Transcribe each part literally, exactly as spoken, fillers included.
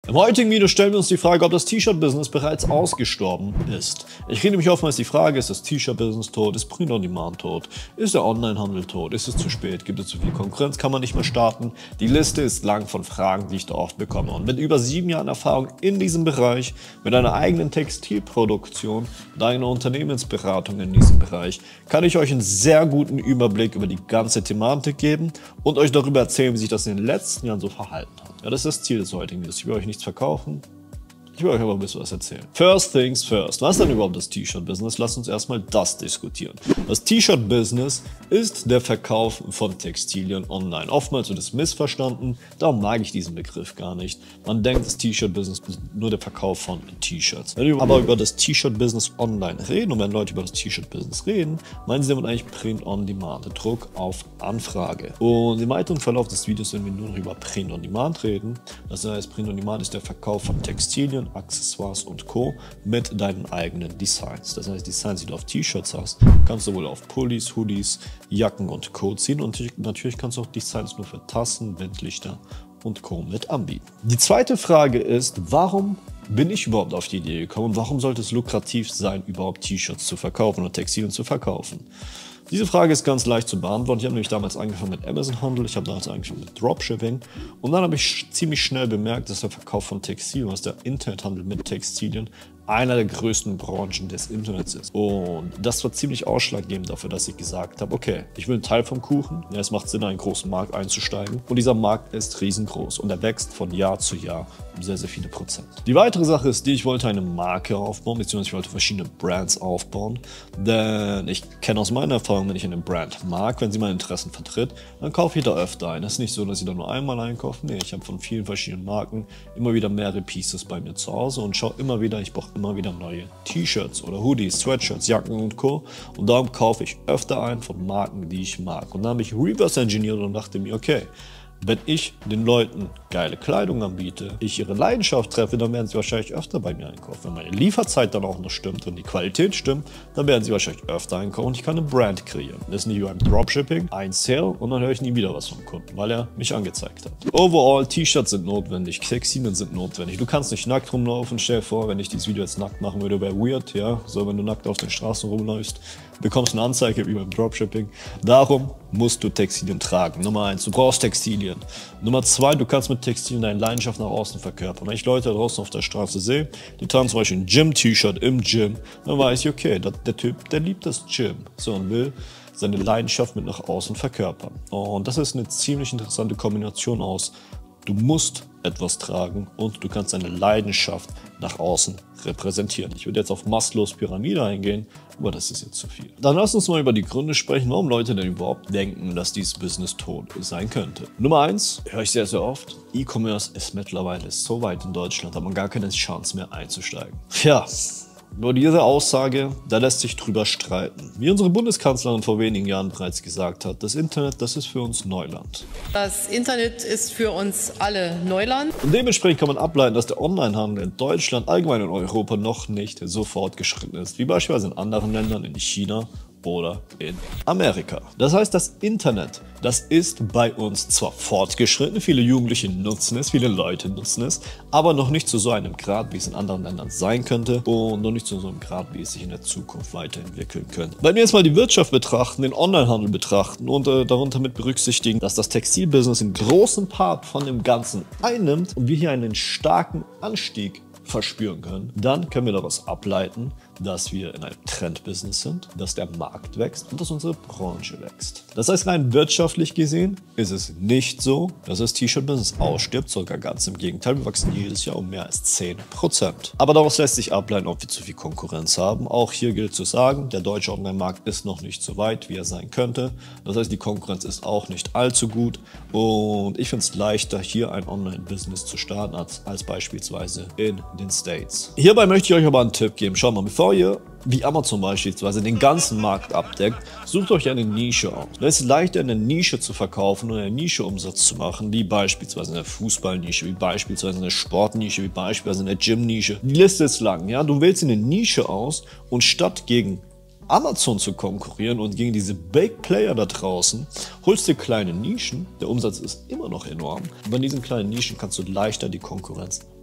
Im heutigen Video stellen wir uns die Frage, ob das T-Shirt-Business bereits ausgestorben ist. Ich rede nämlich oftmals die Frage, ist das T-Shirt-Business tot, ist Print-on-Demand tot, ist der Onlinehandel tot, ist es zu spät, gibt es zu viel Konkurrenz, kann man nicht mehr starten? Die Liste ist lang von Fragen, die ich da oft bekomme. Und mit über sieben Jahren Erfahrung in diesem Bereich, mit einer eigenen Textilproduktion, mit einer Unternehmensberatung in diesem Bereich, kann ich euch einen sehr guten Überblick über die ganze Thematik geben und euch darüber erzählen, wie sich das in den letzten Jahren so verhalten hat. Ja, das ist das Ziel des heutigen Videos. Ich will euch nichts verkaufen. Ich will euch aber ein bisschen was erzählen. First things first. Was ist denn überhaupt das T-Shirt-Business? Lasst uns erstmal das diskutieren. Das T-Shirt-Business ist der Verkauf von Textilien online. Oftmals wird es missverstanden, darum mag ich diesen Begriff gar nicht. Man denkt, das T-Shirt-Business ist nur der Verkauf von T-Shirts. Wenn wir aber über das T-Shirt-Business online reden und wenn Leute über das T-Shirt-Business reden, meinen sie damit eigentlich Print-on-Demand, Druck auf Anfrage. Und im weiteren Verlauf des Videos werden wir nur noch über Print-on-Demand reden. Das heißt, Print-on-Demand ist der Verkauf von Textilien, Accessoires und Co. mit deinen eigenen Designs. Das heißt, Designs, die du auf T-Shirts hast, kannst du wohl auf Pullis, Hoodies, Jacken und Co. ziehen und natürlich kannst du auch Designs nur für Tassen, Windlichter und Co. mit anbieten. Die zweite Frage ist, warum bin ich überhaupt auf die Idee gekommen und warum sollte es lukrativ sein, überhaupt T-Shirts zu verkaufen oder Textilien zu verkaufen? Diese Frage ist ganz leicht zu beantworten. Ich habe nämlich damals angefangen mit Amazon-Handel, ich habe damals angefangen mit Dropshipping und dann habe ich ziemlich schnell bemerkt, dass der Verkauf von Textilien, was der Internethandel mit Textilien, einer der größten Branchen des Internets ist. Und das war ziemlich ausschlaggebend dafür, dass ich gesagt habe, okay, ich will einen Teil vom Kuchen. Ja, es macht Sinn, in einen großen Markt einzusteigen. Und dieser Markt ist riesengroß und er wächst von Jahr zu Jahr um sehr, sehr viele Prozent. Die weitere Sache ist die, ich wollte eine Marke aufbauen, beziehungsweise ich wollte verschiedene Brands aufbauen. Denn ich kenne aus meiner Erfahrung, wenn ich eine Brand mag, wenn sie meine Interessen vertritt, dann kaufe ich da öfter ein. Es ist nicht so, dass ich da nur einmal einkaufe. Nee, ich habe von vielen verschiedenen Marken immer wieder mehrere Pieces bei mir zu Hause und schaue immer wieder, ich brauche immer wieder neue T-Shirts oder Hoodies, Sweatshirts, Jacken und Co. Und darum kaufe ich öfter ein von Marken, die ich mag. Und dann habe ich reverse engineert und dachte mir, okay, wenn ich den Leuten geile Kleidung anbiete, ich ihre Leidenschaft treffe, dann werden sie wahrscheinlich öfter bei mir einkaufen. Wenn meine Lieferzeit dann auch noch stimmt und die Qualität stimmt, dann werden sie wahrscheinlich öfter einkaufen und ich kann eine Brand kreieren. Das ist nicht wie beim Dropshipping, ein Sale und dann höre ich nie wieder was vom Kunden, weil er mich angezeigt hat. Overall, T-Shirts sind notwendig, Textilien sind notwendig. Du kannst nicht nackt rumlaufen. Stell dir vor, wenn ich dieses Video jetzt nackt machen würde, wäre weird, ja. So, wenn du nackt auf den Straßen rumläufst, bekommst eine Anzeige wie beim Dropshipping. Darum musst du Textilien tragen. Nummer eins, du brauchst Textilien. Nummer zwei, du kannst mit Textilien deine Leidenschaft nach außen verkörpern. Wenn ich Leute draußen auf der Straße sehe, die tragen zum Beispiel ein Gym-T-Shirt im Gym, dann weiß ich, okay, der, der Typ, der liebt das Gym. So, und will seine Leidenschaft mit nach außen verkörpern. Und das ist eine ziemlich interessante Kombination aus, du musst etwas tragen und du kannst deine Leidenschaft nach außen repräsentieren. Ich würde jetzt auf Maslows Pyramide eingehen, aber das ist jetzt zu viel. Dann lass uns mal über die Gründe sprechen, warum Leute denn überhaupt denken, dass dieses Business tot sein könnte. Nummer eins, höre ich sehr, sehr oft, E-Commerce ist mittlerweile so weit in Deutschland, hat man gar keine Chance mehr einzusteigen. Ja. Über diese Aussage, da lässt sich drüber streiten. Wie unsere Bundeskanzlerin vor wenigen Jahren bereits gesagt hat, das Internet, das ist für uns Neuland. Das Internet ist für uns alle Neuland. Und dementsprechend kann man ableiten, dass der Onlinehandel in Deutschland, allgemein in Europa, noch nicht so fortgeschritten ist, wie beispielsweise in anderen Ländern, in China oder in Amerika. Das heißt, das Internet, das ist bei uns zwar fortgeschritten, viele Jugendliche nutzen es, viele Leute nutzen es, aber noch nicht zu so einem Grad, wie es in anderen Ländern sein könnte und noch nicht zu so einem Grad, wie es sich in der Zukunft weiterentwickeln könnte. Wenn wir jetzt mal die Wirtschaft betrachten, den Onlinehandel betrachten und äh, darunter mit berücksichtigen, dass das Textilbusiness einen großen Part von dem Ganzen einnimmt und wir hier einen starken Anstieg verspüren können, dann können wir daraus ableiten, dass wir in einem Trendbusiness sind, dass der Markt wächst und dass unsere Branche wächst. Das heißt, rein wirtschaftlich gesehen ist es nicht so, dass das T-Shirt-Business ausstirbt, sogar ganz im Gegenteil. Wir wachsen jedes Jahr um mehr als zehn Prozent. Aber daraus lässt sich ableiten, ob wir zu viel Konkurrenz haben. Auch hier gilt zu sagen, der deutsche Online-Markt ist noch nicht so weit, wie er sein könnte. Das heißt, die Konkurrenz ist auch nicht allzu gut und ich finde es leichter, hier ein Online-Business zu starten, als, als beispielsweise in den States. Hierbei möchte ich euch aber einen Tipp geben. Schaut mal, bevor ihr wie Amazon beispielsweise den ganzen Markt abdeckt, sucht euch eine Nische aus. Es ist leichter, eine Nische zu verkaufen und eine Nische Umsatz zu machen, wie beispielsweise eine Fußballnische, wie beispielsweise eine Sportnische, wie beispielsweise eine Gymnische. Die Liste ist lang, ja. Du wählst eine Nische aus und statt gegen Amazon zu konkurrieren und gegen diese Big Player da draußen, holst dir kleine Nischen, der Umsatz ist immer noch enorm, und bei diesen kleinen Nischen kannst du leichter die Konkurrenz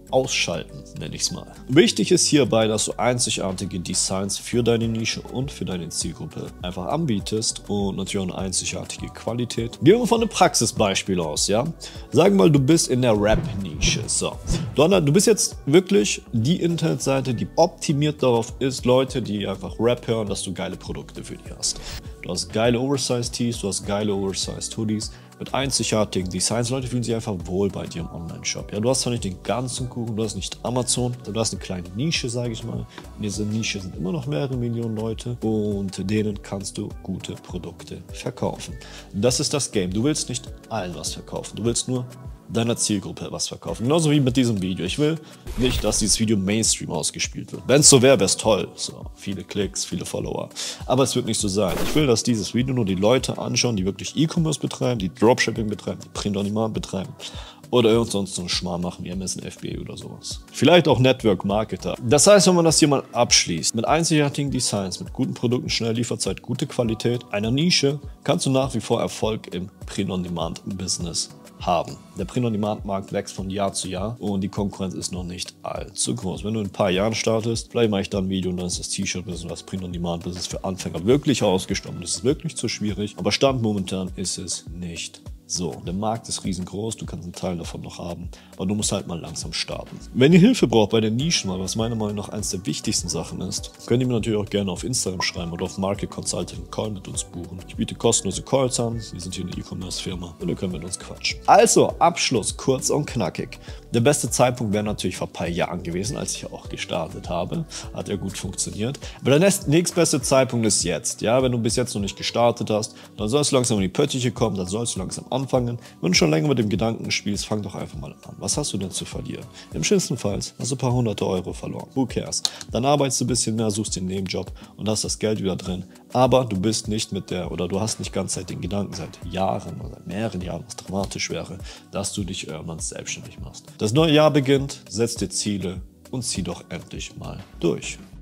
ausschalten, nenne ich es mal. Wichtig ist hierbei, dass du einzigartige Designs für deine Nische und für deine Zielgruppe einfach anbietest und natürlich auch eine einzigartige Qualität. Gehen wir von einem Praxisbeispiel aus, ja? Sagen wir mal, du bist in der Rap-Nische. So. Du bist jetzt wirklich die Internetseite, die optimiert darauf ist, Leute, die einfach Rap hören, dass du geile Produkte für die hast. Du hast geile Oversize-Tees, du hast geile Oversize-Hoodies mit einzigartigen Designs. Leute fühlen sich einfach wohl bei dir im Online-Shop. Ja, du hast zwar nicht den ganzen Kuchen, du hast nicht Amazon, du hast eine kleine Nische, sage ich mal. In dieser Nische sind immer noch mehrere Millionen Leute und denen kannst du gute Produkte verkaufen. Das ist das Game. Du willst nicht allen was verkaufen, du willst nur deiner Zielgruppe was verkaufen. Genauso wie mit diesem Video. Ich will nicht, dass dieses Video Mainstream ausgespielt wird. Wenn es so wäre, wäre es toll. So, viele Klicks, viele Follower. Aber es wird nicht so sein. Ich will, dass dieses Video nur die Leute anschauen, die wirklich E-Commerce betreiben, die Dropshipping betreiben, die Print-on-Demand betreiben. Oder irgend sonst so einen Schmarrn machen wie M S N F B oder sowas. Vielleicht auch Network Marketer. Das heißt, wenn man das hier mal abschließt, mit einzigartigen Designs, mit guten Produkten, schnelle Lieferzeit, gute Qualität, einer Nische, kannst du nach wie vor Erfolg im Print-on-Demand-Business haben. Der Print-on-Demand-Markt wächst von Jahr zu Jahr und die Konkurrenz ist noch nicht allzu groß. Wenn du in ein paar Jahren startest, vielleicht mache ich da ein Video und dann ist das T-Shirt-Business und das Print-on-Demand-Business für Anfänger wirklich ausgestorben. Das ist wirklich zu schwierig, aber Stand momentan ist es nicht so. Der Markt ist riesengroß, du kannst einen Teil davon noch haben, aber du musst halt mal langsam starten. Wenn ihr Hilfe braucht bei den Nischen, was meiner Meinung nach eines der wichtigsten Sachen ist, könnt ihr mir natürlich auch gerne auf Instagram schreiben oder auf Market Consulting einen Call mit uns buchen. Ich biete kostenlose Calls an, wir sind hier eine E-Commerce-Firma und ihr könnt mit uns quatschen. Also, Abschluss, kurz und knackig. Der beste Zeitpunkt wäre natürlich vor ein paar Jahren gewesen, als ich auch gestartet habe. Hat ja gut funktioniert. Aber der nächstbeste Zeitpunkt ist jetzt. Ja, wenn du bis jetzt noch nicht gestartet hast, dann sollst du langsam in die Pöttiche kommen, dann sollst du langsam anfangen. Wenn du schon länger mit dem Gedanken spielst, fang doch einfach mal an. Was hast du denn zu verlieren? Im schlimmsten Fall hast du ein paar hunderte Euro verloren. Who cares? Dann arbeitest du ein bisschen mehr, suchst dir einen Nebenjob und hast das Geld wieder drin. Aber du bist nicht mit der, oder du hast nicht ganz seit den Gedanken, seit Jahren oder seit mehreren Jahren, was dramatisch wäre, dass du dich irgendwann selbstständig machst. Das neue Jahr beginnt, setz dir Ziele und zieh doch endlich mal durch.